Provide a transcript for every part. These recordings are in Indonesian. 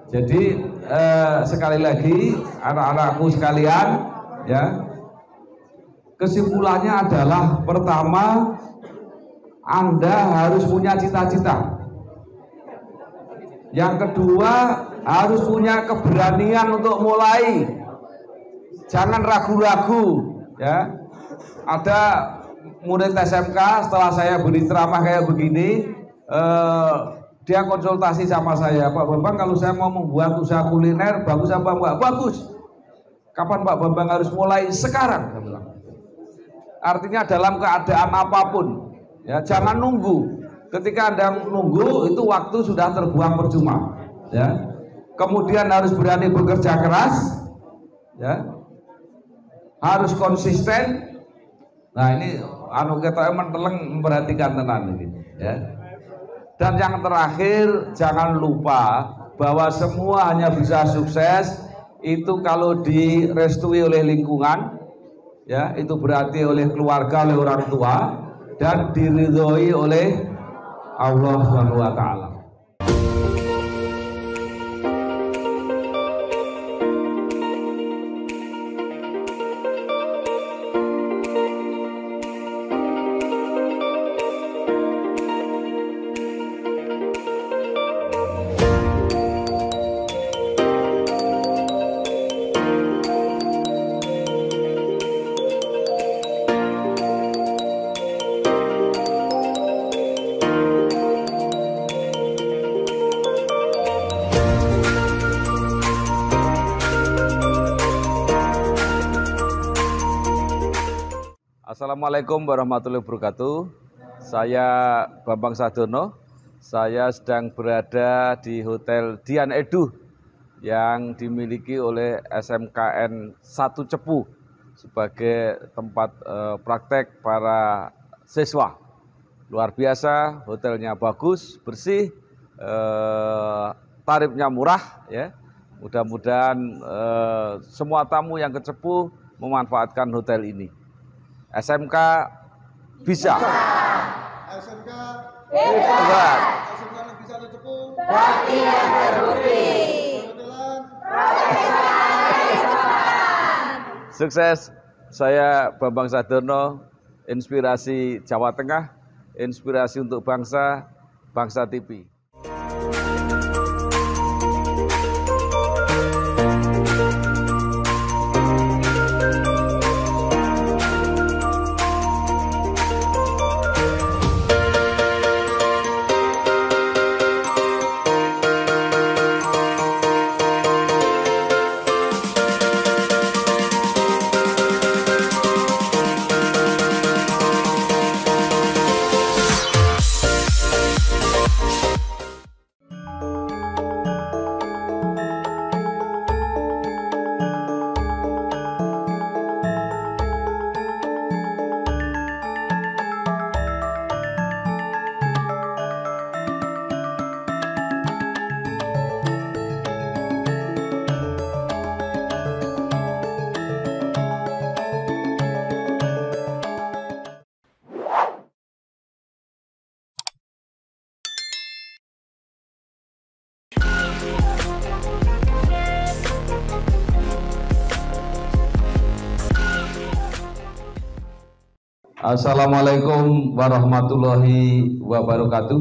Jadi sekali lagi anak-anakku sekalian, ya, kesimpulannya adalah pertama, Anda harus punya cita-cita. Yang kedua, harus punya keberanian untuk mulai. Jangan ragu-ragu, ya. Ada murid SMK setelah saya beri ceramah kayak begini, dia konsultasi sama saya, Pak Bambang, kalau saya mau membuat usaha kuliner, bagus apa enggak? Bagus. Kapan Pak Bambang harus mulai? Sekarang, saya bilang. Artinya dalam keadaan apapun, ya, jangan nunggu. Ketika Anda nunggu, itu waktu sudah terbuang percuma, ya. Kemudian harus berani bekerja keras, ya. Harus konsisten. Nah, ini kita menteleng memperhatikan tenan ini, ya. Dan yang terakhir, jangan lupa bahwa semua hanya bisa sukses itu kalau direstui oleh lingkungan, ya, itu berarti oleh keluarga, oleh orang tua, dan diridhoi oleh Allah Subhanahu wa Ta'ala. Assalamualaikum warahmatullahi wabarakatuh. Saya Bambang Sadono. Saya sedang berada di Hotel Dian Edu yang dimiliki oleh SMKN 1 Cepu sebagai tempat praktek para siswa. Luar biasa, hotelnya bagus, bersih, tarifnya murah, ya. Mudah-mudahan semua tamu yang ke Cepu memanfaatkan hotel ini. SMK bisa. SMK hebat. SMK Negeri 1 Cepu. Bagi yang terbukti. Sukses. Saya Bambang Sadono, inspirasi Jawa Tengah, inspirasi untuk bangsa, Bangsa TV. Assalamualaikum warahmatullahi wabarakatuh.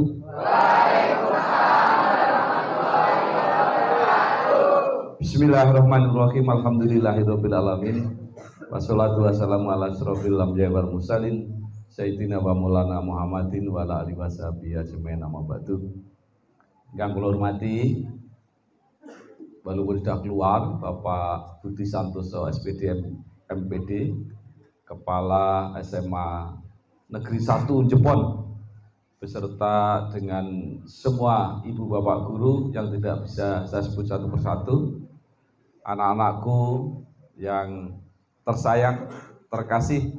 Bismillahirrahmanirrahim. Alhamdulillahirabbil alamin. Wassalatu wassalamu ala asrofil anbiya'i wal mursalin sayyidina wa maulana Muhammadin wa ala alihi washabihi ajmain, amma ba'du. Yang kula hormati, walaupun sudah keluar Bapak Budi Santoso SPD MPD, Kepala SMA Negeri 1 Jepon, beserta dengan semua ibu bapak guru yang tidak bisa saya sebut satu persatu, anak-anakku yang tersayang, terkasih,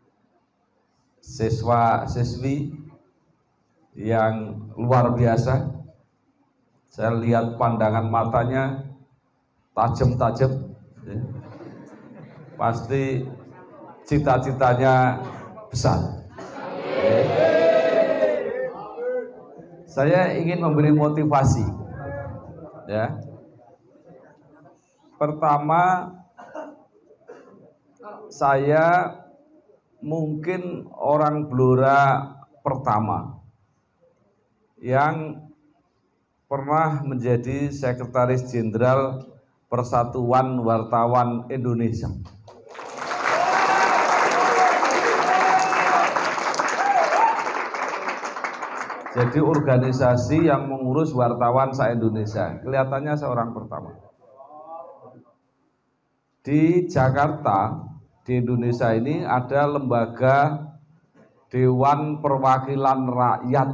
siswa-siswi yang luar biasa. Saya lihat pandangan matanya tajam-tajam, ya. Pasti cita-citanya besar. Saya ingin memberi motivasi, ya. Pertama, saya mungkin orang Blora pertama yang pernah menjadi Sekretaris Jenderal Persatuan Wartawan Indonesia. Jadi organisasi yang mengurus wartawan se-Indonesia. Kelihatannya seorang pertama. Di Jakarta, di Indonesia ini ada lembaga Dewan Perwakilan Rakyat.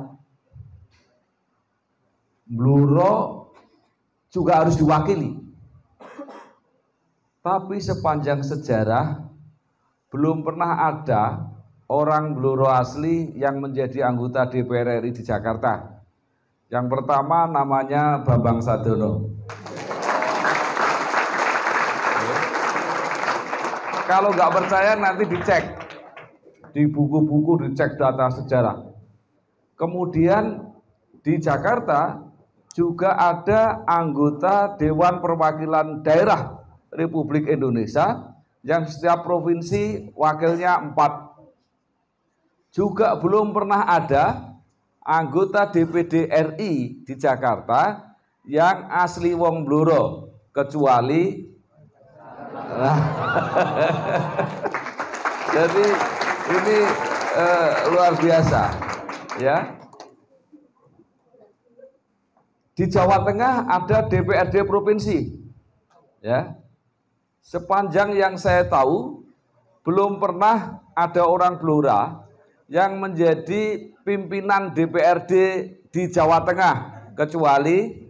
Blora juga harus diwakili. Tapi sepanjang sejarah belum pernah ada orang Blora asli yang menjadi anggota DPR RI di Jakarta. Yang pertama namanya Bambang Sadono. Kalau nggak percaya nanti dicek di buku-buku, dicek data sejarah. Kemudian di Jakarta juga ada anggota Dewan Perwakilan Daerah Republik Indonesia yang setiap provinsi wakilnya 4. Juga belum pernah ada anggota DPD RI di Jakarta yang asli wong Blora, kecuali jadi ini luar biasa ya. Di Jawa Tengah ada DPRD provinsi ya. Sepanjang yang saya tahu belum pernah ada orang Blora yang menjadi pimpinan DPRD di Jawa Tengah, kecuali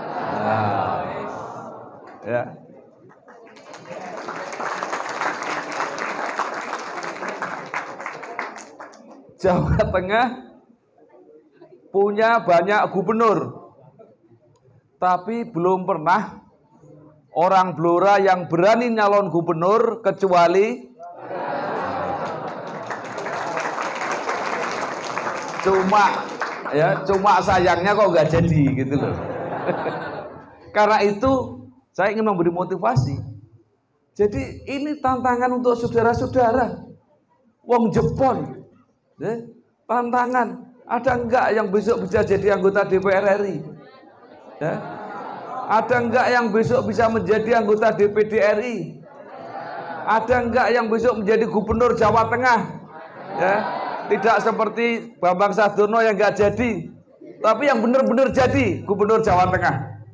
ya. Jawa Tengah punya banyak gubernur, tapi belum pernah orang Blora yang berani nyalon gubernur kecuali cuma sayangnya kok nggak jadi gitu loh. Karena itu saya ingin memberi motivasi. Jadi ini tantangan untuk saudara-saudara. Wong Jepon, tantangan. Ada enggak yang besok bisa jadi anggota DPR RI? Ya. Ada enggak yang besok bisa menjadi anggota DPD RI? Ada enggak yang besok menjadi gubernur Jawa Tengah? Ya. Tidak seperti Bambang Sadono yang enggak jadi, tapi yang benar-benar jadi gubernur Jawa Tengah.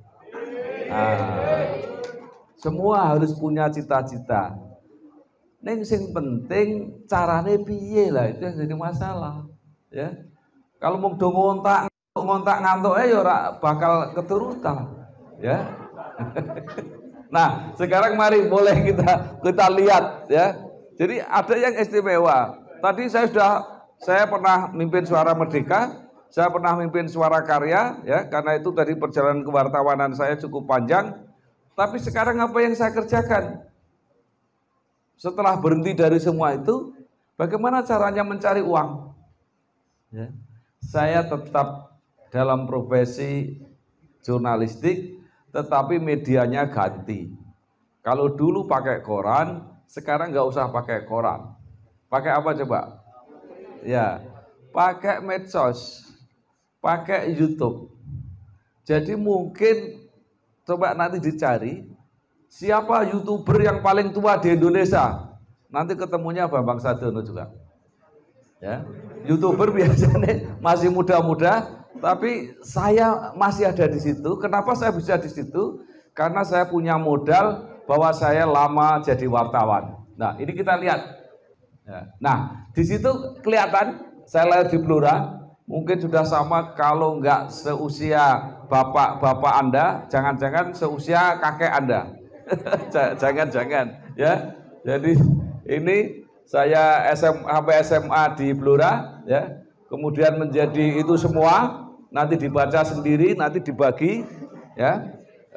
Semua harus punya cita-cita. Ning sing penting carane piye lah, itu yang jadi masalah. Ya. Kalau mau do ngontak ngantuk ya ora bakal keturutan. Ya. Nah, sekarang mari boleh kita lihat ya. Jadi ada yang istimewa. Tadi saya pernah mimpin Suara Merdeka, saya pernah mimpin Suara Karya ya, karena itu tadi perjalanan kewartawanan saya cukup panjang. Tapi sekarang apa yang saya kerjakan? Setelah berhenti dari semua itu, bagaimana caranya mencari uang? Ya. Saya tetap dalam profesi jurnalistik, tetapi medianya ganti. Kalau dulu pakai koran, sekarang nggak usah pakai koran. Pakai apa coba? Ya, pakai medsos, pakai YouTube. Jadi mungkin coba nanti dicari siapa YouTuber yang paling tua di Indonesia. Nanti ketemunya Bambang Sadono juga. Ya, YouTuber biasanya masih muda-muda, tapi saya masih ada di situ. Kenapa saya bisa di situ? Karena saya punya modal bahwa saya lama jadi wartawan. Nah, ini kita lihat. Ya. Nah, di situ kelihatan saya lahir di Blora, mungkin sudah sama kalau enggak seusia bapak-bapak Anda, jangan-jangan seusia kakek Anda. Jangan-jangan ya. Jadi ini saya sampai SMA di Blora ya. Kemudian menjadi itu semua, nanti dibaca sendiri, nanti dibagi ya.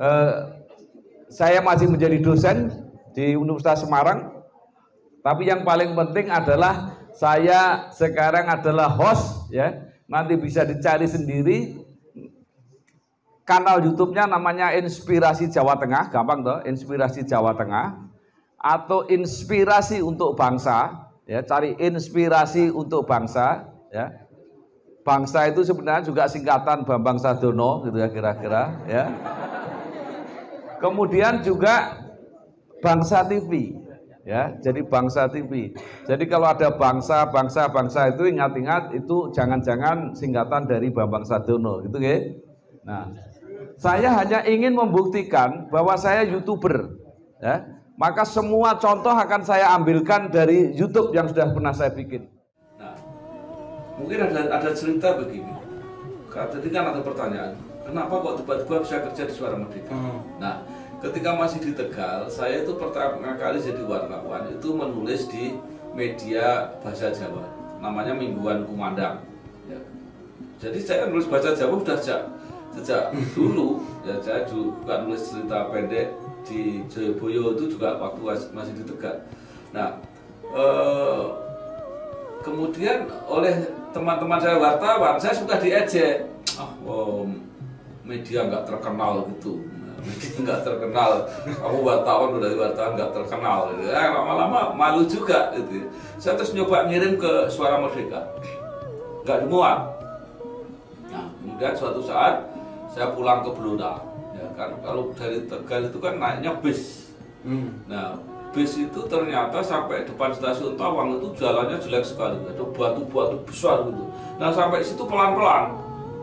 Saya masih menjadi dosen di Universitas Semarang. Tapi yang paling penting adalah saya sekarang adalah host ya. Nanti bisa dicari sendiri. kanal YouTube-nya namanya Inspirasi Jawa Tengah, gampang toh, Inspirasi Jawa Tengah, atau Inspirasi untuk Bangsa, ya, cari Inspirasi untuk Bangsa, ya. Bangsa itu sebenarnya juga singkatan Bambang Sadono, gitu ya kira-kira, ya. Kemudian juga Bangsa TV, ya, jadi Bangsa TV. Jadi kalau ada bangsa itu ingat-ingat itu jangan-jangan singkatan dari Bambang Sadono, gitu ya. Nah, saya hanya ingin membuktikan bahwa saya YouTuber, ya. Maka semua contoh akan saya ambilkan dari YouTube yang sudah pernah saya bikin. Nah, mungkin ada cerita begini. Tadi kan ada pertanyaan, kenapa kok tiba-tiba bisa kerja di Suara Merdeka? Nah, ketika masih di Tegal, saya itu pertama kali jadi wartawan itu menulis di media bahasa Jawa, namanya Mingguan Kumandang. Ya. Jadi saya nulis bahasa Jawa sudah sejak dulu, ya saya juga nulis cerita pendek di Joyoboyo itu juga waktu masih di Tegal. Nah, kemudian oleh teman-teman saya wartawan, saya suka diejek, media nggak terkenal gitu, media nggak terkenal, kamu wartawan udah wartawan nggak terkenal, gitu. Lama-lama malu juga, gitu. Saya terus nyoba ngirim ke Suara Merdeka, nggak dimuat. Nah, kemudian suatu saat saya pulang ke Blora, ya kan, kalau dari Tegal itu kan naiknya bis. Nah, bis itu ternyata sampai depan stasiun Tawang itu jalannya jelek sekali, ada batu-batu besar gitu. Nah, sampai situ pelan-pelan,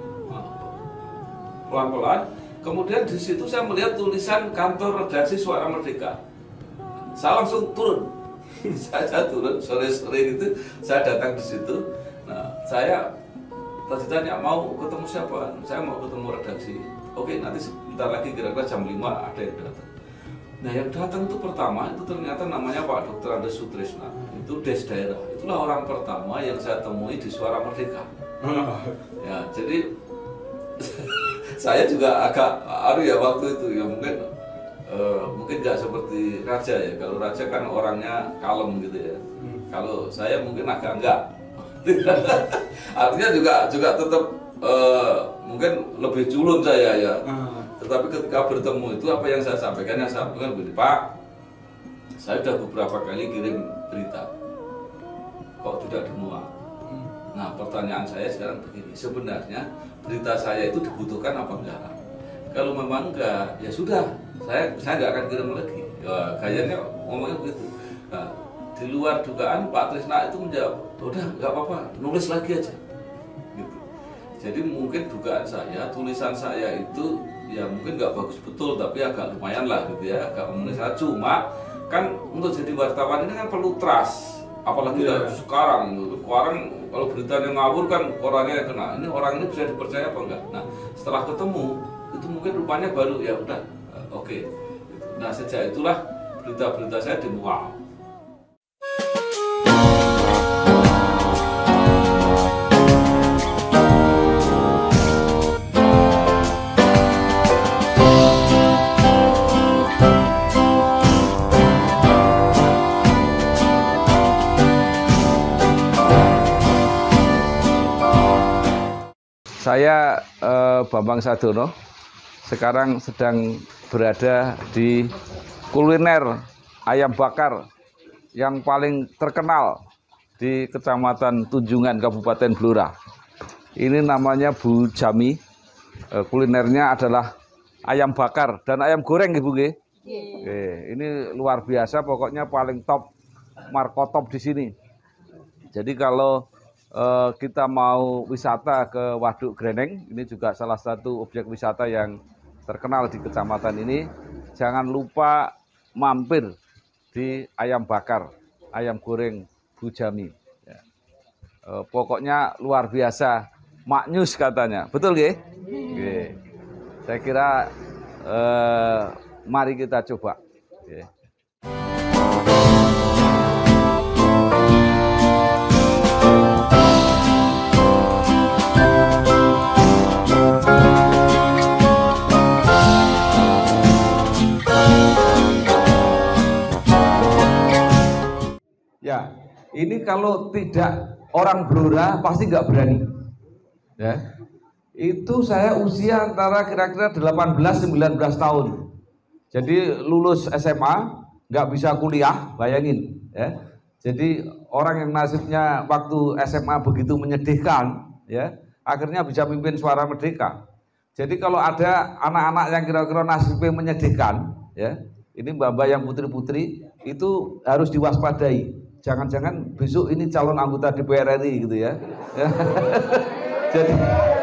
kemudian di situ saya melihat tulisan kantor redaksi Suara Merdeka. Saya langsung turun, saya turun sore-sore itu saya datang di situ. Nah, saya tadi tanya mau ketemu siapa, saya mau ketemu redaksi. Oke, nanti sebentar lagi kira-kira jam 5 ada yang datang. Nah, yang datang itu pertama itu ternyata namanya Pak Dr. Andes Sutrisna, itu des daerah. Itulah orang pertama yang saya temui di Suara Merdeka. Ya, jadi saya juga agak ya waktu itu ya mungkin nggak seperti Raja ya. Kalau Raja kan orangnya kalem gitu ya. Kalau saya mungkin agak enggak. Artinya juga tetap mungkin lebih culun saya ya. Tetapi ketika bertemu itu apa yang saya sampaikan begini, Pak, saya sudah beberapa kali kirim berita, kok tidak dimuat. Nah, pertanyaan saya sekarang begini, sebenarnya berita saya itu dibutuhkan apa enggak? Kalau memang enggak, ya sudah, saya nggak akan kirim lagi. Ya, kayaknya ngomongnya begitu. Nah, di luar dugaan Pak Trisna itu menjawab, udah nggak apa-apa, nulis lagi aja. Gitu. Jadi mungkin dugaan saya, tulisan saya itu ya mungkin nggak bagus betul, tapi agak lumayan lah gitu ya, agak memenuhi syarat. Cuma kan untuk jadi wartawan ini kan perlu trust, apalagi sekarang kalau beritanya ngawur kan orangnya kena. Ini orang ini bisa dipercaya apa enggak? Nah, setelah ketemu itu mungkin rupanya baru ya udah oke. Nah, sejak itulah berita-berita saya dimuat. Saya Bambang Sadono, sekarang sedang berada di kuliner ayam bakar yang paling terkenal di Kecamatan Tunjungan, Kabupaten Blora. Ini namanya Bu Jami. Kulinernya adalah ayam bakar dan ayam goreng, Ibu. Ini luar biasa, pokoknya paling top, markotop di sini. Jadi kalau kita mau wisata ke Waduk Greneng, ini juga salah satu objek wisata yang terkenal di kecamatan ini. Jangan lupa mampir di ayam bakar, ayam goreng Bu Jami. Ya. Pokoknya luar biasa, maknyus katanya, betul nggih? Saya kira mari kita coba. Ya, ini kalau tidak orang Blora pasti nggak berani. Ya, Itu saya usia antara kira-kira 18-19 tahun. Jadi lulus SMA nggak bisa kuliah, bayangin ya. Jadi orang yang nasibnya waktu SMA begitu menyedihkan, ya akhirnya bisa mimpin Suara Merdeka. Jadi kalau ada anak-anak yang kira-kira nasibnya menyedihkan, ya ini mbak-mbak yang putri-putri itu harus diwaspadai. Jangan-jangan besok ini calon anggota DPR RI gitu ya. jadi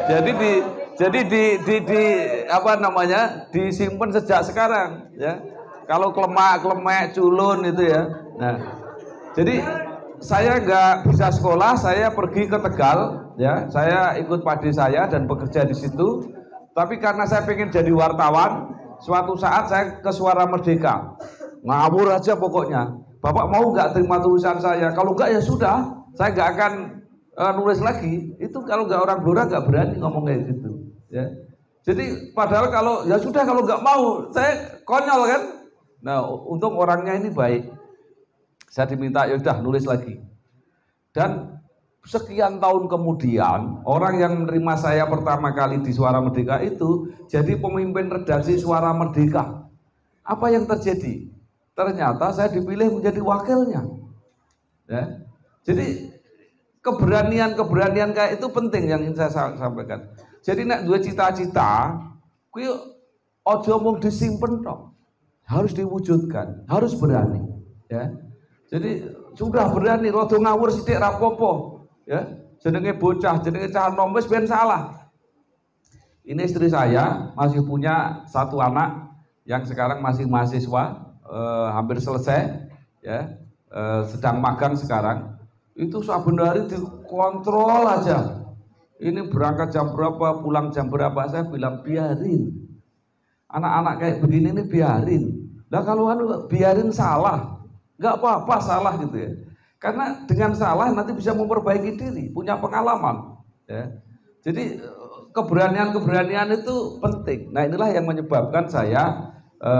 jadi apa namanya disimpan sejak sekarang ya. Kalau klemek culun itu ya. Nah, jadi saya nggak bisa sekolah, saya pergi ke Tegal ya. Saya ikut padi saya dan bekerja di situ. Tapi karena saya pengen jadi wartawan, suatu saat saya ke Suara Merdeka. Ngawur aja pokoknya. Bapak mau nggak terima tulisan saya? Kalau nggak ya sudah, saya nggak akan nulis lagi. Itu kalau nggak orang Blora nggak berani ngomong kayak gitu ya. Jadi padahal kalau ya sudah, kalau nggak mau saya konyol kan. Nah untung orangnya ini baik, saya diminta ya udah nulis lagi. Dan sekian tahun kemudian orang yang menerima saya pertama kali di Suara Merdeka itu jadi pemimpin redaksi Suara Merdeka. Apa yang terjadi? Ternyata saya dipilih menjadi wakilnya ya. Jadi keberanian kayak itu penting yang ingin saya sampaikan. Jadi nek dua cita-cita, kuwi ojo mung disimpen tok. Harus diwujudkan, harus berani, ya. Jadi sudah berani, rada ngawur sithik rapopo, ya. Jenenge bocah, jenenge cah nom wis ben salah. Ini istri saya masih punya satu anak yang sekarang masih mahasiswa, hampir selesai, ya, sedang magang sekarang. Itu saben hari dikontrol aja. Ini berangkat jam berapa, pulang jam berapa, saya bilang biarin. Anak-anak kayak begini ini biarin. Lah kalau biarin salah, nggak apa-apa salah gitu ya. Karena dengan salah nanti bisa memperbaiki diri, punya pengalaman. Ya. Jadi keberanian itu penting. Nah inilah yang menyebabkan saya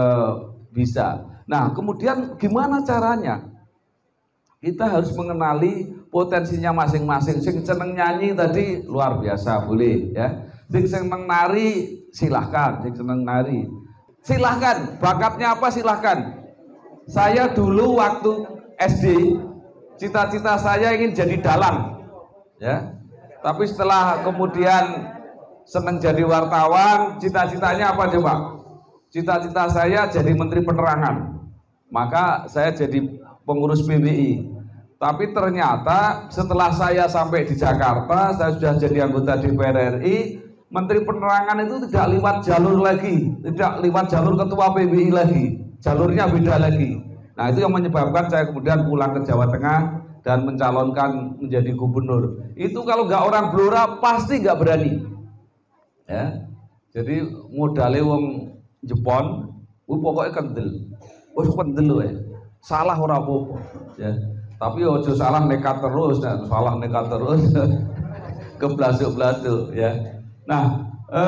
bisa. Nah kemudian gimana caranya? Kita harus mengenali potensinya masing-masing. Sing seneng nyanyi tadi luar biasa, boleh ya. Sing seneng nari silahkan, sing seneng nari silahkan. Bakatnya apa silahkan. Saya dulu waktu SD cita-cita saya ingin jadi dalang, ya. Tapi setelah kemudian seneng jadi wartawan, cita-citanya apa coba? Cita-cita saya jadi Menteri Penerangan. Maka saya jadi pengurus PBI. Tapi ternyata setelah saya sampai di Jakarta, saya sudah jadi anggota DPR RI, Menteri Penerangan itu tidak lewat jalur lagi, tidak lewat jalur ketua PBI lagi, jalurnya beda lagi. Nah itu yang menyebabkan saya kemudian pulang ke Jawa Tengah dan mencalonkan menjadi gubernur. Itu kalau nggak orang Blora pasti nggak berani. Ya, jadi modalnya wong Jepon, pokoknya kendel, kendel ya, salah ora apa-apa. Ya. Tapi ojo salah nekat terus, nah, salah nekat terus, keblasuk-blasuk ya. Nah,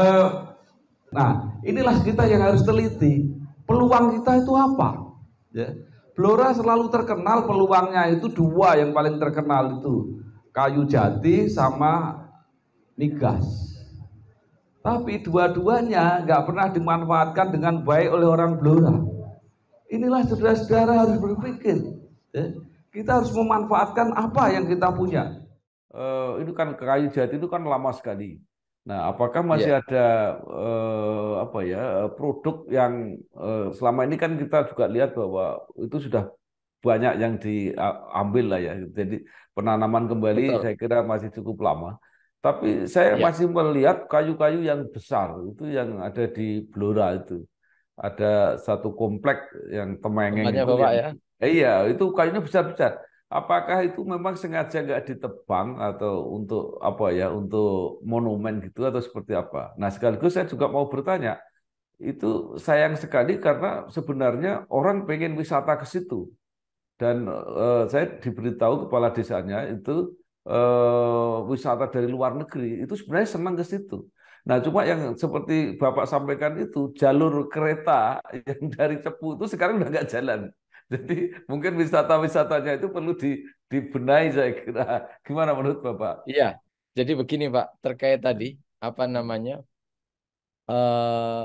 inilah kita yang harus teliti. Peluang kita itu apa? Ya. Blora selalu terkenal peluangnya itu dua yang paling terkenal itu kayu jati sama migas. Tapi dua-duanya nggak pernah dimanfaatkan dengan baik oleh orang Blora. Inilah saudara-saudara harus berpikir. Ya. Kita harus memanfaatkan apa yang kita punya. Ini kan kayu jati itu kan lama sekali. Nah, apakah masih ada produk yang selama ini kan kita juga lihat bahwa itu sudah banyak yang diambil lah ya. Jadi penanaman kembali saya kira masih cukup lama. Tapi saya masih melihat kayu-kayu yang besar itu yang ada di Blora itu. Ada satu komplek yang Temengeng itu Bapak, yang, ya? Iya, itu kayunya besar-besar. Apakah itu memang sengaja nggak ditebang atau untuk apa ya, untuk monumen gitu atau seperti apa? Nah, sekaligus saya juga mau bertanya, itu sayang sekali karena sebenarnya orang pengen wisata ke situ. Dan saya diberitahu kepala desanya itu wisata dari luar negeri itu sebenarnya senang ke situ. Nah, cuma yang seperti Bapak sampaikan itu jalur kereta yang dari Cepu itu sekarang udah nggak jalan. Jadi mungkin wisata-wisatanya itu perlu dibenahi saya kira. Gimana menurut Bapak? Iya, jadi begini Pak, terkait tadi apa namanya eh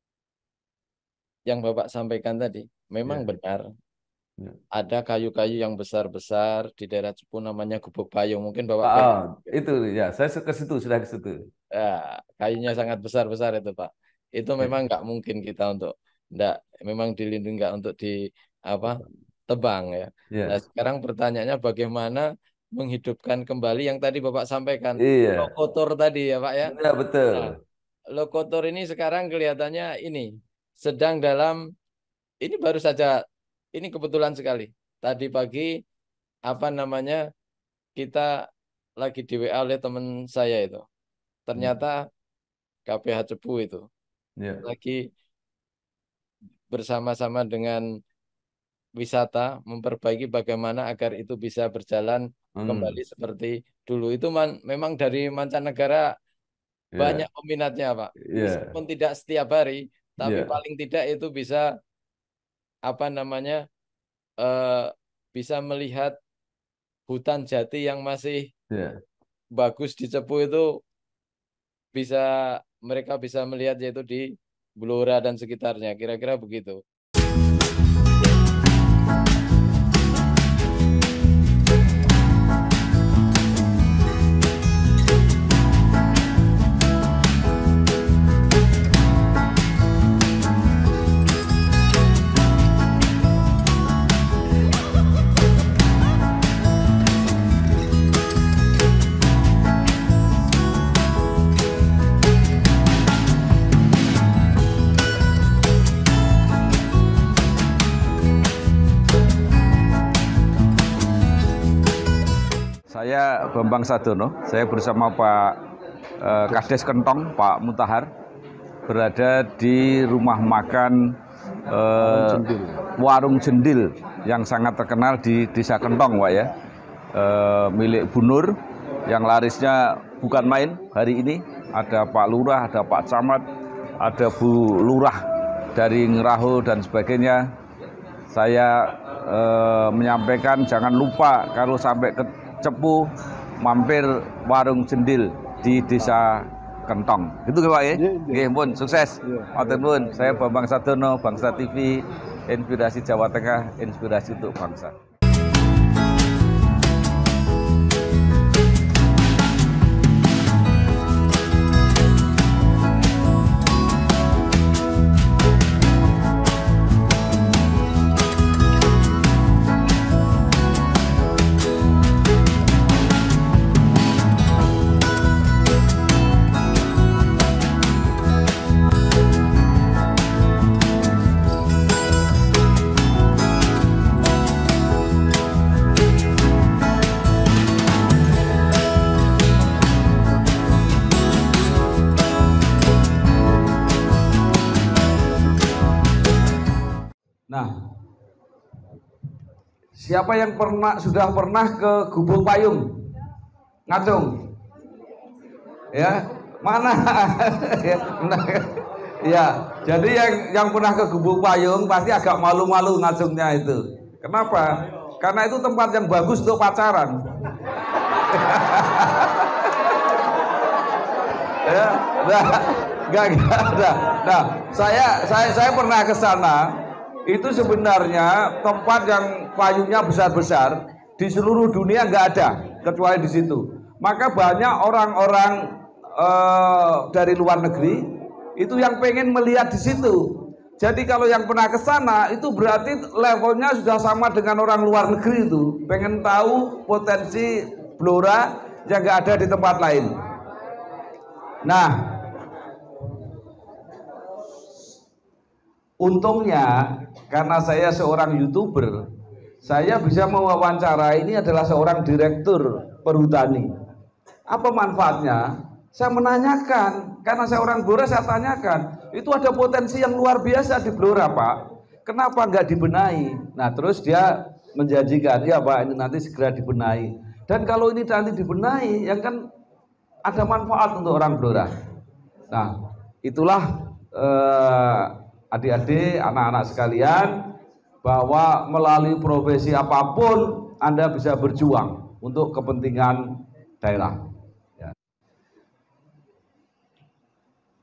yang Bapak sampaikan tadi memang Ya, benar. ya. Ada kayu-kayu yang besar-besar di daerah Cepu namanya gubuk payung. Mungkin Bapak Oh, pernah. itu ya, saya ke situ, sudah ke situ. Ya, kayunya sangat besar-besar itu Pak. Itu memang nggak mungkin kita untuk nggak memang dilindungi nggak untuk di apa tebang ya. Nah Ya, sekarang pertanyaannya bagaimana menghidupkan kembali yang tadi Bapak sampaikan iya, lokotor tadi ya Pak ya. ya betul. Nah, lokotor ini sekarang kelihatannya ini sedang dalam ini baru saja ini kebetulan sekali. Tadi pagi apa namanya kita lagi di WA oleh teman saya itu. Ternyata KPH Cepu itu Ya, lagi bersama-sama dengan wisata memperbaiki bagaimana agar itu bisa berjalan hmm, kembali seperti dulu. Itu memang dari mancanegara ya, banyak peminatnya, Pak. ya, Meskipun tidak setiap hari, tapi ya, paling tidak itu bisa apa namanya eh, bisa melihat hutan jati yang masih ya. bagus di Cepu itu bisa mereka bisa melihat yaitu di Blora dan sekitarnya. Kira-kira begitu. Saya Bambang Sadono, saya bersama Pak Kades Kentong, Pak Mutahar, berada di rumah makan Warung Jendil yang sangat terkenal di Desa Kentong, Pak ya, milik Bu Nur, yang larisnya bukan main hari ini. Ada Pak Lurah, ada Pak Camat, ada Bu Lurah dari Ngeraho dan sebagainya. Saya menyampaikan jangan lupa kalau sampai ke Cepu mampir Warung Jendil di Desa Kentong. Gitu Pak ya? Nggih, pun sukses. Matur nuwun. Saya Bambang Sadono, Bangsa TV, Inspirasi Jawa Tengah, inspirasi untuk bangsa. Nah, siapa yang sudah pernah ke Gubuk Payung? Ngacung? Ya, mana? Ya, jadi yang pernah ke Gubuk Payung pasti agak malu-malu ngacungnya itu. Kenapa? Karena itu tempat yang bagus untuk pacaran. Ya, nah, saya pernah ke sana. Itu sebenarnya tempat yang payungnya besar-besar di seluruh dunia nggak ada kecuali di situ. Maka banyak orang-orang dari luar negeri itu yang pengen melihat di situ. Jadi kalau yang pernah ke sana itu berarti levelnya sudah sama dengan orang luar negeri itu. Pengen tahu potensi Blora yang nggak ada di tempat lain. Nah, untungnya karena saya seorang YouTuber, saya bisa mewawancara ini adalah seorang direktur perhutani. Apa manfaatnya? Saya menanyakan, karena saya orang Blora saya tanyakan, itu ada potensi yang luar biasa di Blora Pak, kenapa nggak dibenahi? Nah terus dia menjanjikan, ya Pak ini nanti segera dibenahi. Dan kalau ini nanti dibenahi, ya kan ada manfaat untuk orang Blora. Nah itulah adik-adik, anak-anak sekalian, bahwa melalui profesi apapun Anda bisa berjuang untuk kepentingan daerah. Ya.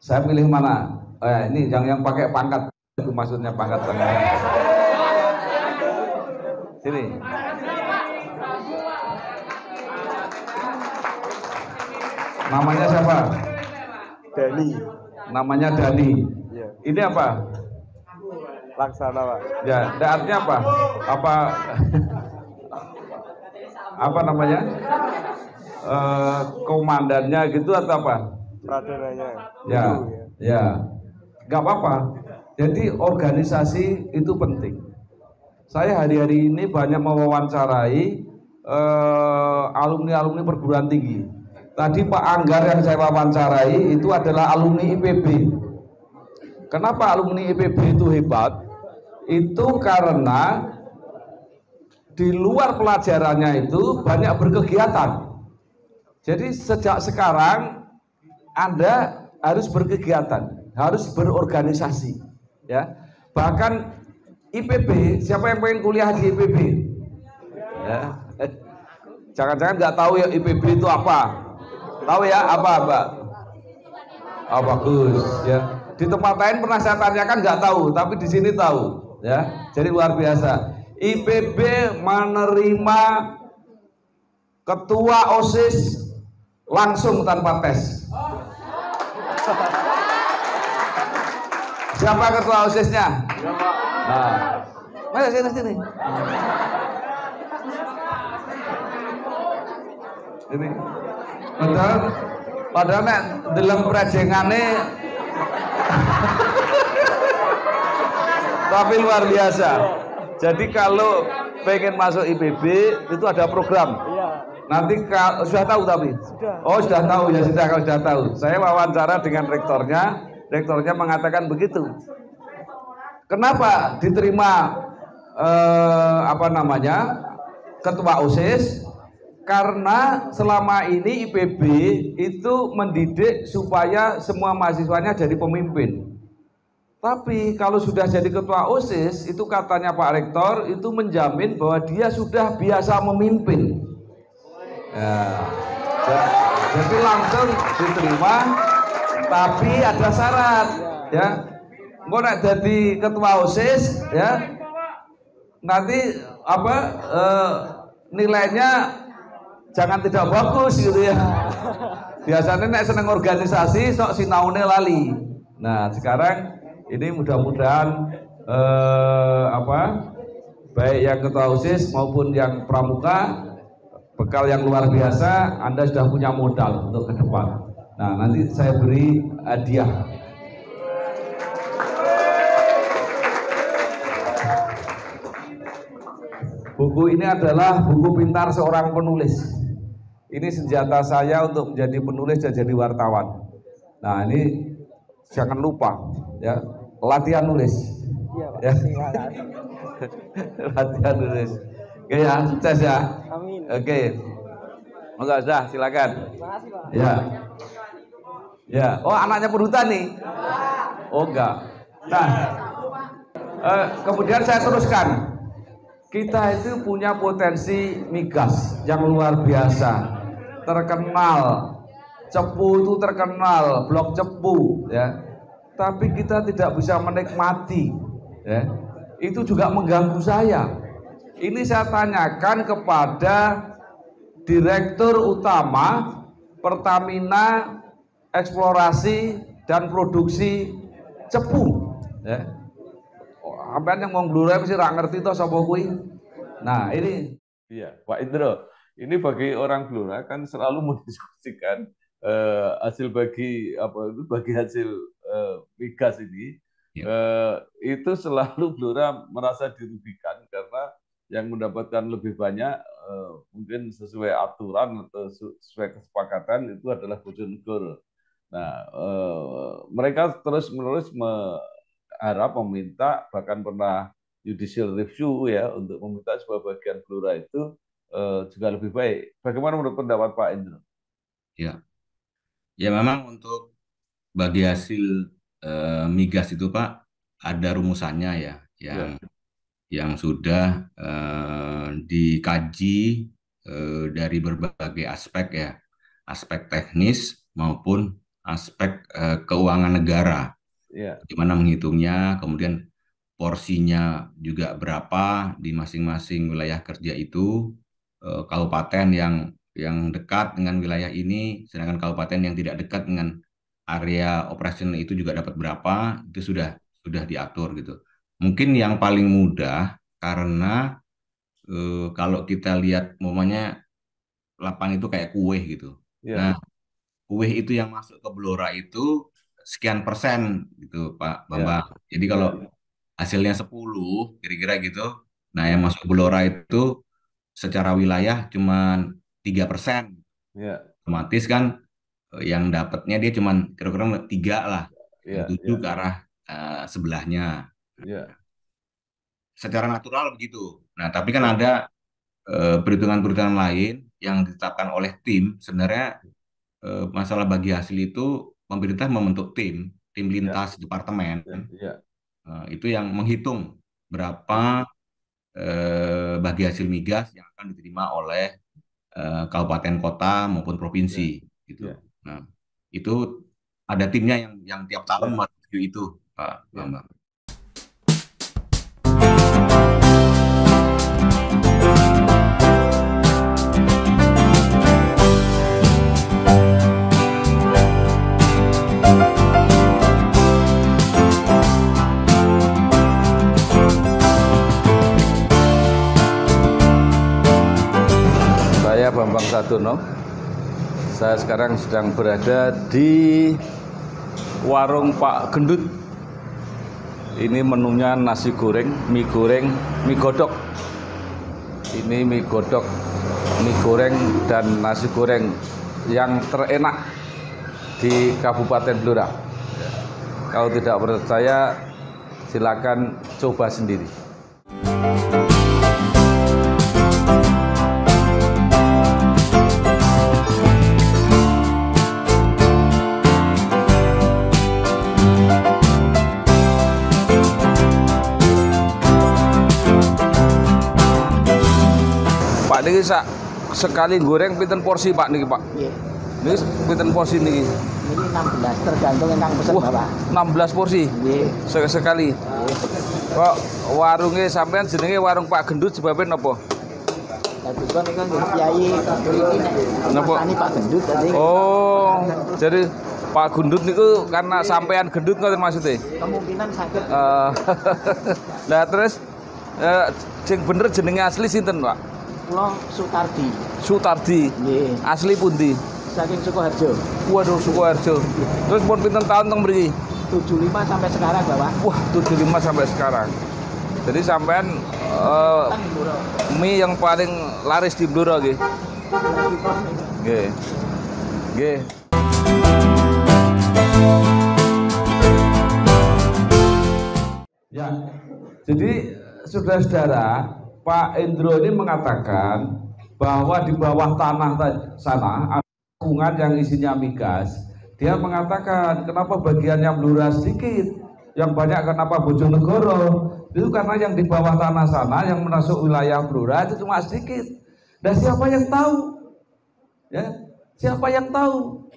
Saya pilih mana? Ini yang pakai pangkat itu maksudnya pangkat. Sini. Namanya siapa? Dani. Namanya Dani. Iya. Ini apa? Laksana, Pak. Ya, artinya apa? Apa namanya? Komandannya gitu atau apa? Pradenanya. Ya, Guru, ya. ya, nggak apa-apa. Jadi organisasi itu penting. Saya hari-hari ini banyak mewawancarai alumni-alumni perguruan tinggi. Tadi Pak Anggar yang saya wawancarai itu adalah alumni IPB. Kenapa alumni IPB itu hebat? Itu karena di luar pelajarannya itu banyak berkegiatan. Jadi sejak sekarang Anda harus berkegiatan, harus berorganisasi, ya. Bahkan IPB, siapa yang pengen kuliah di IPB? Ya. Jangan-jangan nggak tahu ya IPB itu apa? Tahu ya apa, Mbak? Oh, bagus, ya. Di tempat lain pernah saya tanyakan nggak tahu, tapi di sini tahu, ya. Jadi luar biasa. IPB menerima ketua OSIS langsung tanpa tes. Siapa ketua OSISnya? Nah, ayo sini. Ini. Padahal nek dalam prejengane tapi luar biasa. Jadi kalau pengen masuk IPB itu ada program. Iya. Nanti sudah tahu tapi? Sudah. Oh sudah tahu ya sudah kalau sudah tahu. Saya wawancara dengan rektornya mengatakan begitu. Kenapa diterima ketua OSIS? Karena selama ini IPB itu mendidik supaya semua mahasiswanya jadi pemimpin. Tapi kalau sudah jadi ketua OSIS, itu katanya Pak Rektor, itu menjamin bahwa dia sudah biasa memimpin. Ya. Jadi langsung diterima, tapi ada syarat, ya. Mau nak jadi ketua OSIS, ya, nanti nilainya jangan tidak bagus gitu ya. Biasanya nek seneng organisasi sok sinaune lali. Nah sekarang ini mudah-mudahan baik yang ketua OSIS maupun yang pramuka bekal yang luar biasa. Anda sudah punya modal untuk ke depan. Nah nanti saya beri hadiah. Buku ini adalah buku pintar seorang penulis. Ini senjata saya untuk menjadi penulis dan jadi wartawan. Nah ini jangan lupa ya, latihan nulis. Iya, Pak. Ya. Latihan nulis. Oke ya, sukses ya. Amin. Oke. Enggak sudah, silakan. Makasih, Pak. Ya. Ya. Oh anaknya perhutan nih. Oh enggak. Nah, kemudian saya teruskan. Kita itu punya potensi migas yang luar biasa. Terkenal, Cepu itu terkenal, blok Cepu, ya. Tapi kita tidak bisa menikmati, ya. Itu juga mengganggu saya. Ini saya tanyakan kepada Direktur Utama Pertamina Eksplorasi dan Produksi Cepu, ya. Sampean yang mau blure mesti ra ngerti to sapa kuwi. Nah, ini iya, Pak Indro. Ini bagi orang Blora kan selalu mendiskusikan hasil bagi hasil migas ini itu selalu Blora merasa dirugikan karena yang mendapatkan lebih banyak mungkin sesuai aturan atau sesuai kesepakatan itu adalah Bojonegoro. Nah, mereka terus-menerus harap meminta, bahkan pernah judicial review ya untuk meminta supaya bagian Blora itu juga lebih baik. Bagaimana menurut pendapat Pak Indro? Ya, ya memang untuk bagi hasil migas itu Pak ada rumusannya ya, yang sudah dikaji dari berbagai aspek ya, aspek teknis maupun aspek keuangan negara, Ya. gimana menghitungnya, kemudian porsinya juga berapa di masing-masing wilayah kerja itu, kabupaten yang dekat dengan wilayah ini, sedangkan kabupaten yang tidak dekat dengan area operasional itu juga dapat berapa, itu sudah diatur gitu. Mungkin yang paling mudah karena kalau kita lihat momennya lapan itu kayak kue gitu. Ya. Nah, kue itu yang masuk ke Blora itu sekian persen gitu Pak Bambang. Jadi kalau hasilnya 10 kira-kira gitu, nah yang masuk ke Blora itu secara wilayah cuma 3%. Ya. Otomatis kan yang dapatnya dia cuma kira-kira 3 lah, Ya. 7 ke arah sebelahnya. Ya. Secara natural begitu. Nah, tapi kan ada perhitungan-perhitungan lain yang ditetapkan oleh tim. Sebenarnya masalah bagi hasil itu pemerintah membentuk tim lintas departemen. Ya. Itu yang menghitung berapa bagi hasil migas yang akan diterima oleh kabupaten kota maupun provinsi gitu. Nah, itu ada timnya yang tiap tahun mereview itu, Pak Bambang. Saya Bambang Sadono. Saya sekarang sedang berada di warung Pak Gendut. Ini menunya nasi goreng, mie godok. Ini mie godok, mie goreng dan nasi goreng yang terenak di Kabupaten Blora. Kalau tidak percaya, silakan coba sendiri. Pak niki sekali goreng pinten porsi Pak niki Pak? Iya. Niki pinten porsi niki? Ini 16 tergantung yang pesen Bapak. 16 porsi. Nggih. Sekali. Kok warungnya sampean jenenge warung Pak Gendut sebabnya napa? Tapi kan ini kan Kiai Katolik Napa? ini Pak Gendut tadi. Oh, jadi Pak Gendut niku karena sampean gendut ngoten maksudnya? Kemungkinan sakit. Nah terus sing bener jenenge asli sinten Pak? Kula Sutardi. Sutardi. Nggih. Asli pundi? Saking Sukoharjo. Waduh, Sukoharjo. Terus pun pinten tahun teng mriki? 75 sampai sekarang Bapak. Wah, 75 sampai sekarang. Jadi sampean mie yang paling laris di Blora nggih. Nggih. Nggih. Ya. Jadi saudara-saudara, Pak Indro ini mengatakan bahwa di bawah tanah sana ada lingkungan yang isinya migas. Dia mengatakan kenapa bagiannya Blora sedikit, yang banyak kenapa Bojonegoro. Itu karena yang di bawah tanah sana yang masuk wilayah Blora itu cuma sedikit. Dan siapa yang tahu? Ya, siapa yang tahu?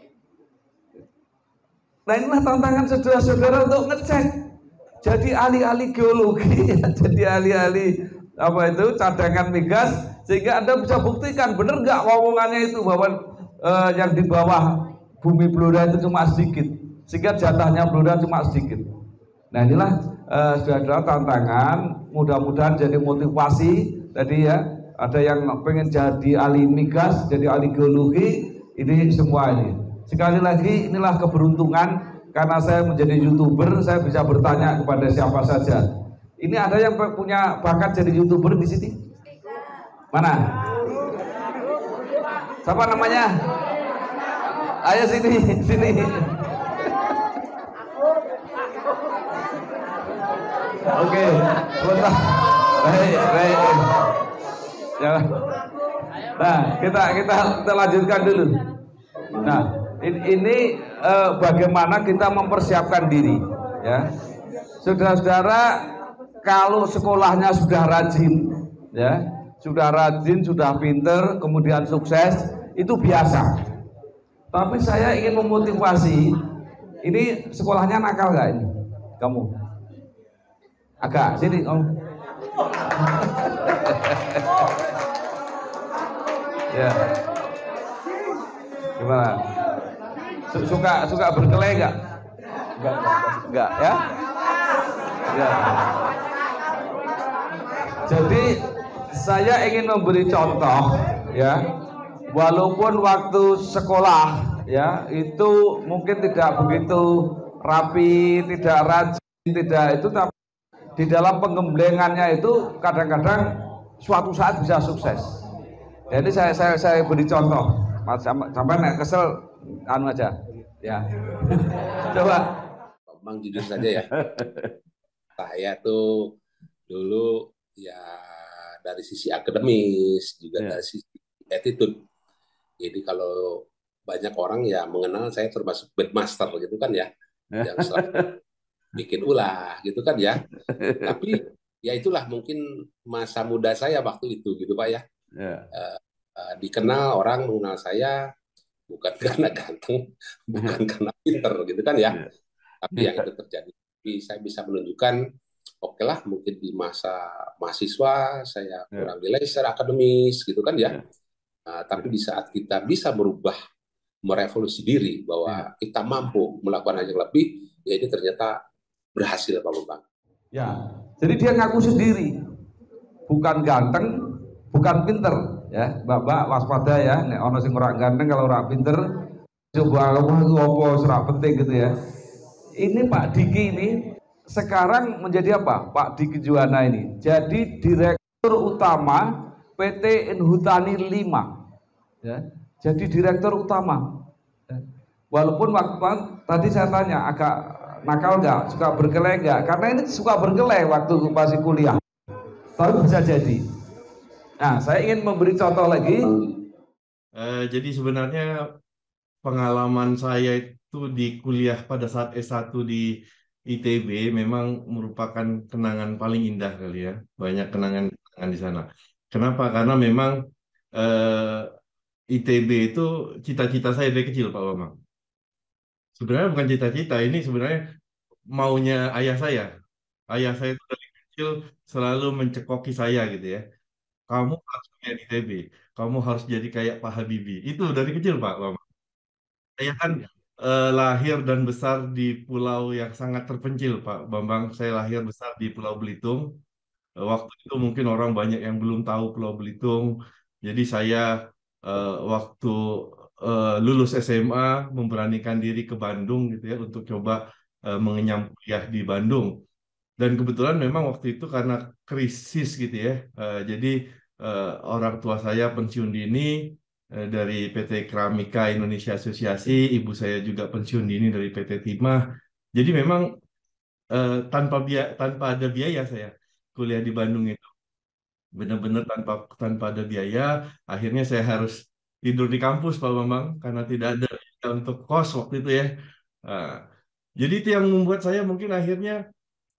Nah inilah tantangan saudara-saudara untuk ngecek. Jadi ahli-ahli geologi, jadi ahli-ahli apa itu cadangan migas, sehingga Anda bisa buktikan benar nggak omongannya itu bahwa yang di bawah bumi Blora itu cuma sedikit, sehingga jatahnya Blora cuma sedikit. Nah inilah saudara tantangan, mudah-mudahan jadi motivasi tadi ya, ada yang pengen jadi ahli migas, jadi ahli geologi, ini semua ini. Sekali lagi inilah keberuntungan karena saya menjadi YouTuber, saya bisa bertanya kepada siapa saja. Ini ada yang punya bakat jadi YouTuber di sini? Mana? Siapa namanya? Ayo sini, sini. Oke, sebentar. Baik. Ya. Nah, kita lanjutkan dulu. Nah, ini bagaimana kita mempersiapkan diri, ya. Saudara-saudara, kalau sekolahnya sudah rajin, ya, sudah pinter, kemudian sukses, itu biasa. Tapi saya ingin memotivasi. Ini sekolahnya nakal nggak ini? Kamu? Agak sini om. Ya. Gimana? Suka berkelahi nggak? Enggak ya? Ya. Jadi saya ingin memberi contoh ya. Walaupun waktu sekolah ya itu mungkin tidak begitu rapi, tidak rajin, tidak itu, tapi di dalam penggemblengannya itu kadang-kadang suatu saat bisa sukses. Jadi saya beri contoh. Sampai nek kesel anu aja ya. Coba Bang jujur saja ya. Saya tuh dulu ya dari sisi akademis juga dari sisi attitude. Jadi kalau banyak orang ya mengenal saya termasuk bedmaster gitu kan ya, yang selalu bikin ulah gitu kan ya. Tapi ya itulah mungkin masa muda saya waktu itu gitu Pak ya. Dikenal orang mengenal saya bukan karena ganteng, bukan karena pinter gitu kan ya. Tapi yang itu terjadi. Tapi saya bisa menunjukkan, oke lah mungkin di masa mahasiswa saya kurang nilai secara akademis gitu kan ya. Tapi di saat kita bisa merubah, merevolusi diri bahwa kita mampu melakukan hal yang lebih, ya ini ternyata berhasil Pak Bambang. Ya, jadi dia ngaku sendiri, bukan ganteng, bukan pinter, ya, Mbak waspada ya, nek ono sing ora ganteng kalau ora pinter, coba apa ora penting gitu ya. Ini Pak Diki ini sekarang menjadi apa? Pak Diki Juwana ini jadi Direktur Utama PT Inhutani 5. Ya, jadi direktur utama. Ya. Walaupun waktu tadi saya tanya agak nakal nggak, suka berkelahi nggak? Karena ini suka berkelahi waktu masih kuliah. Tapi bisa jadi. Nah, saya ingin memberi contoh lagi. Jadi sebenarnya pengalaman saya itu di kuliah pada saat S1 di ITB memang merupakan kenangan paling indah kali ya. Banyak kenangan di sana. Kenapa? Karena memang ITB itu cita-cita saya dari kecil Pak Bambang. Sebenarnya bukan cita-cita, ini sebenarnya maunya ayah saya. Ayah saya itu dari kecil selalu mencekoki saya gitu ya. Kamu harus kuliah di ITB, kamu harus jadi kayak Pak Habibie. Itu dari kecil Pak Bambang. Saya kan lahir dan besar di pulau yang sangat terpencil Pak Bambang. Saya lahir besar di Pulau Belitung. Waktu itu mungkin orang banyak yang belum tahu Pulau Belitung. Jadi saya waktu lulus SMA memberanikan diri ke Bandung gitu ya untuk coba mengenyam kuliah di Bandung. Dan kebetulan memang waktu itu karena krisis gitu ya. Jadi orang tua saya pensiun dini dari PT Keramika Indonesia Asosiasi, ibu saya juga pensiun dini dari PT Timah. Jadi memang tanpa ada biaya saya kuliah di Bandung itu. Benar-benar tanpa ada biaya, akhirnya saya harus tidur di kampus Pak Bambang karena tidak ada untuk kos waktu itu ya. Jadi itu yang membuat saya mungkin akhirnya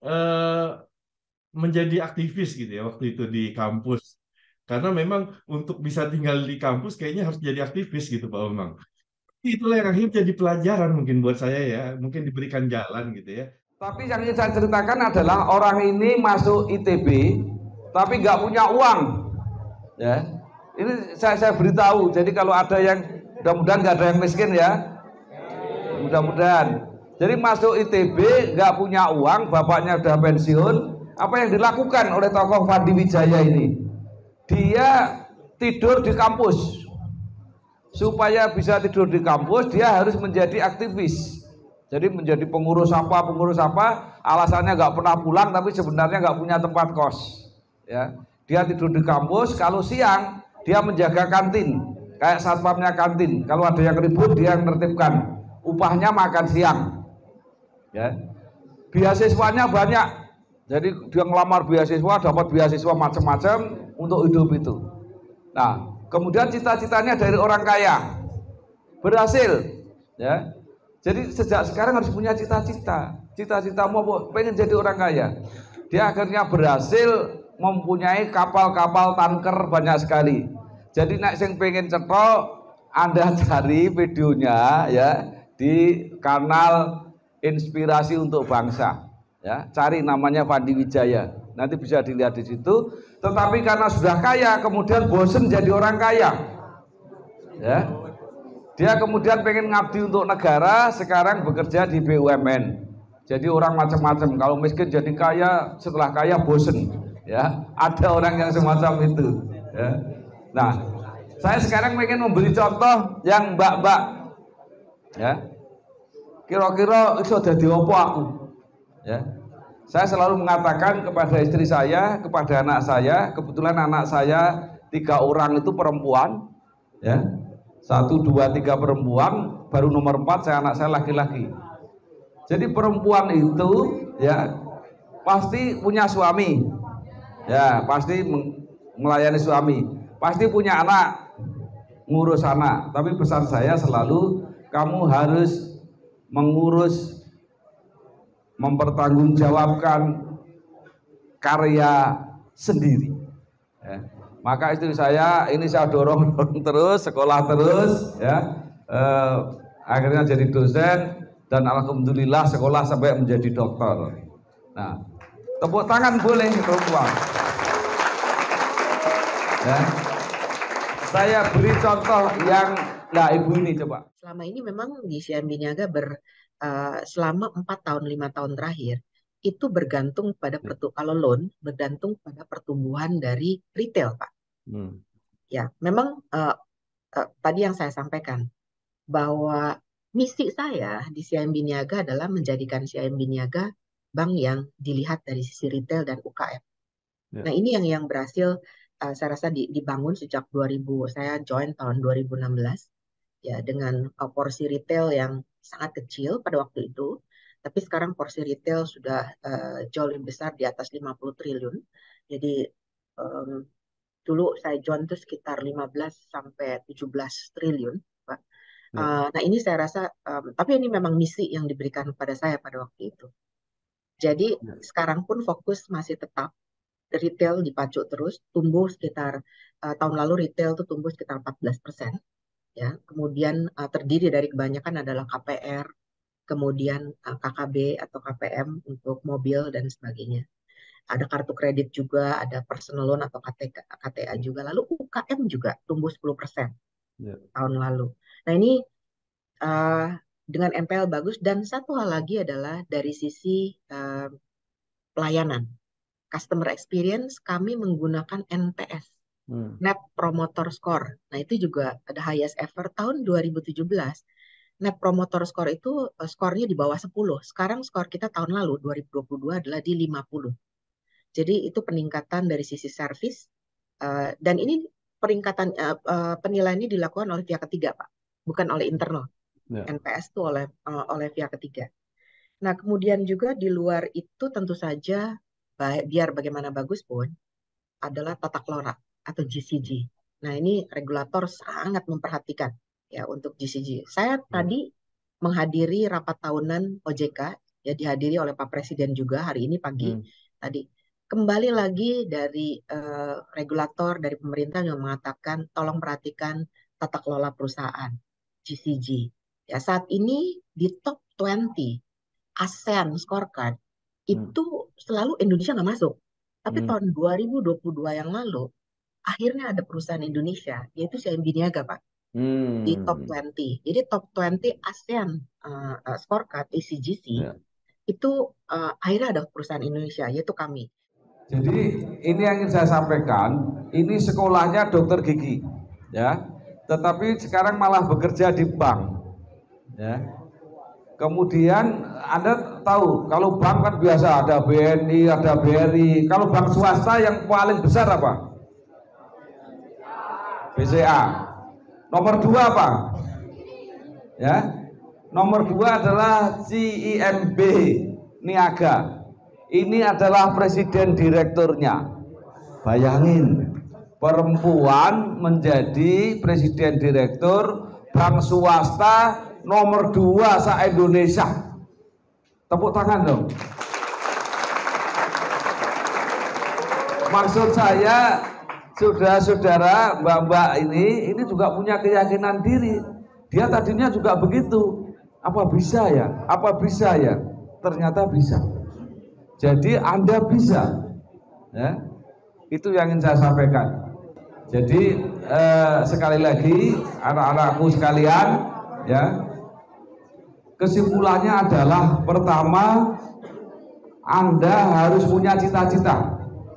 menjadi aktivis gitu ya waktu itu di kampus. Karena memang untuk bisa tinggal di kampus kayaknya harus jadi aktivis gitu Pak Bambang. Itulah yang akhirnya jadi pelajaran mungkin buat saya ya, mungkin diberikan jalan gitu ya. Tapi yang ingin saya ceritakan adalah orang ini masuk ITB tapi nggak punya uang, ya. Ini saya beritahu. Jadi kalau ada yang mudah-mudahan nggak ada yang miskin ya, mudah-mudahan. Jadi masuk ITB nggak punya uang, bapaknya udah pensiun. Apa yang dilakukan oleh tokoh Fandi Wijaya ini? Dia tidur di kampus. Supaya bisa tidur di kampus, dia harus menjadi aktivis. Jadi menjadi pengurus apa, alasannya nggak pernah pulang, tapi sebenarnya nggak punya tempat kos. Ya, dia tidur di kampus. Kalau siang dia menjaga kantin, kayak satpamnya kantin. Kalau ada yang ribut dia yang tertibkan. Upahnya makan siang. Ya, beasiswanya banyak. Jadi dia ngelamar beasiswa, dapat beasiswa macam-macam untuk hidup itu. Nah, kemudian cita-citanya dari orang kaya, berhasil. Ya, jadi sejak sekarang harus punya cita-cita. Cita-citamu pengen jadi orang kaya. Dia akhirnya berhasil mempunyai kapal-kapal tanker banyak sekali. Jadi nek sing pengen cetok Anda cari videonya ya di kanal Inspirasi untuk Bangsa. Ya, cari namanya Fandi Wijaya. Nanti bisa dilihat di situ. Tetapi karena sudah kaya, kemudian bosen jadi orang kaya. Ya. Dia kemudian pengen ngabdi untuk negara, sekarang bekerja di BUMN. Jadi orang macam-macam. Kalau miskin jadi kaya, setelah kaya bosen. Ya, ada orang yang semacam itu. Ya. Nah, saya sekarang ingin memberi contoh yang mbak-mbak. Ya, kira-kira itu jadi apa aku? Ya, saya selalu mengatakan kepada istri saya, kepada anak saya. Kebetulan anak saya 3 orang itu perempuan. Ya, 1, 2, 3 perempuan. Baru nomor 4 anak saya laki-laki. Jadi perempuan itu ya pasti punya suami. Ya, pasti melayani suami. Pasti punya anak, ngurus anak. Tapi pesan saya selalu, kamu harus mengurus, mempertanggungjawabkan karya sendiri. Ya. Maka istri saya ini saya dorong terus, sekolah terus, ya. Akhirnya jadi dosen dan alhamdulillah sekolah sampai menjadi dokter. Nah, tepuk tangan boleh perempuan. Ya. Saya beri contoh yang, nah ibu ini coba. Selama ini memang di CIMB Niaga selama 4 tahun 5 tahun terakhir itu bergantung pada kalau loan bergantung pada pertumbuhan dari retail, Pak. Ya, memang tadi yang saya sampaikan bahwa misi saya di CIMB Niaga adalah menjadikan CIMB Niaga bank yang dilihat dari sisi retail dan UKM. Nah, ini yang berhasil saya rasa dibangun sejak 2000, saya join tahun 2016 ya, dengan porsi retail yang sangat kecil pada waktu itu, tapi sekarang porsi retail sudah jauh lebih besar, di atas 50 triliun. Jadi dulu saya join itu sekitar 15 sampai 17 triliun, Pak. Nah, ini saya rasa tapi ini memang misi yang diberikan kepada saya pada waktu itu. Jadi sekarang pun fokus masih tetap retail dipacu terus, tumbuh sekitar tahun lalu retail itu tumbuh sekitar 14%. Ya, kemudian terdiri dari kebanyakan adalah KPR, kemudian KKB atau KPM untuk mobil dan sebagainya. Ada kartu kredit juga, ada personal loan atau KTA juga. Lalu UKM juga tumbuh 10% tahun lalu. Nah, ini dengan NPL bagus, dan satu hal lagi adalah dari sisi pelayanan. Customer experience, kami menggunakan NPS, Net Promoter Score. Nah, itu juga ada highest ever tahun 2017. Net Promoter Score itu skornya di bawah 10. Sekarang skor kita tahun lalu 2022 adalah di 50. Jadi itu peningkatan dari sisi service, dan ini peningkatan penilaian ini dilakukan oleh pihak ketiga, Pak, bukan oleh internal. NPS itu oleh pihak ketiga. Nah, kemudian juga di luar itu tentu saja biar bagaimana bagus pun adalah tata kelola atau GCG. Nah, ini regulator sangat memperhatikan ya untuk GCG. Saya tadi menghadiri rapat tahunan OJK, ya, dihadiri oleh Pak Presiden juga hari ini pagi tadi. Kembali lagi dari regulator dari pemerintah yang mengatakan tolong perhatikan tata kelola perusahaan GCG. Ya, saat ini di top 20 ASEAN scorecard itu selalu Indonesia nggak masuk. Tapi tahun 2022 yang lalu, akhirnya ada perusahaan Indonesia, yaitu CIMB Niaga, Pak, di top 20. Jadi top 20 ASEAN scorecard, ACGC, itu akhirnya ada perusahaan Indonesia, yaitu kami. Jadi ini yang ingin saya sampaikan, ini sekolahnya dokter gigi, ya, tetapi sekarang malah bekerja di bank, ya. Kemudian Anda tahu kalau bank kan biasa ada BNI, ada BRI. Kalau bank swasta yang paling besar apa? BCA. Nomor 2 apa? Ya. Nomor 2 adalah CIMB Niaga. Ini adalah presiden direkturnya. Bayangin, perempuan menjadi presiden direktur bank swasta nomor 2 se-Indonesia. Tepuk tangan dong. Maksud saya saudara-saudara, mbak-mbak ini juga punya keyakinan diri. Dia tadinya juga begitu. Apa bisa ya? Apa bisa ya? Ternyata bisa. Jadi Anda bisa. Ya. Itu yang ingin saya sampaikan. Jadi sekali lagi anak-anakku sekalian, ya, kesimpulannya adalah pertama, Anda harus punya cita-cita.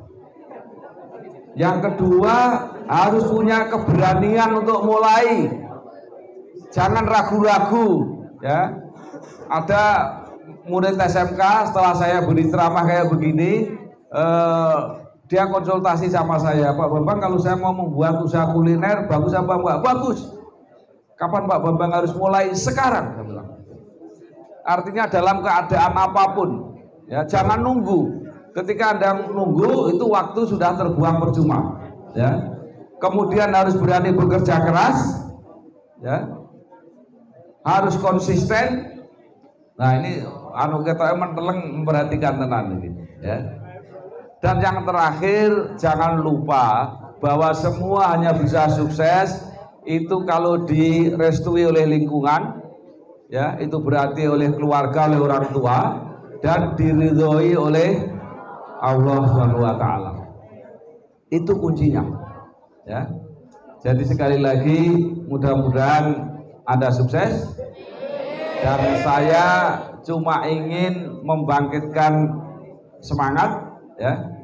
Yang kedua, harus punya keberanian untuk mulai. Jangan ragu-ragu, ya. Ada murid SMK setelah saya beri ceramah kayak begini, dia konsultasi sama saya, Pak Bambang, kalau saya mau membuat usaha kuliner, bagus apa enggak? Bagus. Kapan Pak Bambang harus mulai? Sekarang, saya bilang. Artinya dalam keadaan apapun, ya, jangan nunggu. Ketika Anda nunggu, itu waktu sudah terbuang percuma. Ya. Kemudian harus berani bekerja keras, ya. Harus konsisten. Nah ini kita menteleng memperhatikan tenan ini, ya. Dan yang terakhir, jangan lupa bahwa semua hanya bisa sukses itu kalau direstui oleh lingkungan, ya, itu berarti oleh keluarga, oleh orang tua, dan diridhoi oleh Allah SWT. Itu kuncinya, ya. Jadi sekali lagi mudah-mudahan Anda sukses, dan saya cuma ingin membangkitkan semangat, ya.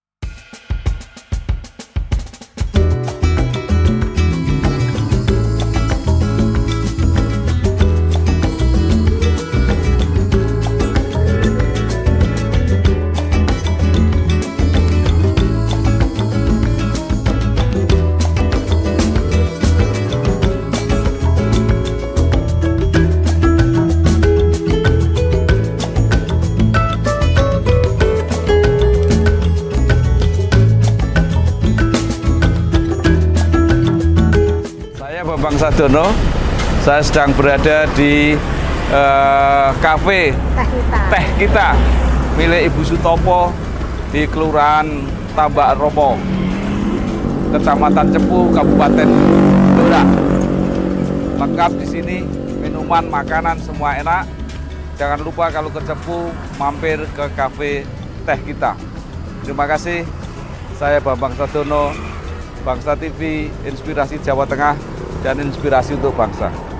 Bambang Sadono, saya sedang berada di kafe Teh Kita milik Ibu Sutopo di Kelurahan Tambak Romo, Kecamatan Cepu, Kabupaten Blora. Lengkap di sini, minuman, makanan semua enak. Jangan lupa kalau ke Cepu mampir ke kafe Teh Kita. Terima kasih. Saya Bambang Sadono, Bangsa TV, inspirasi Jawa Tengah dan inspirasi untuk bangsa.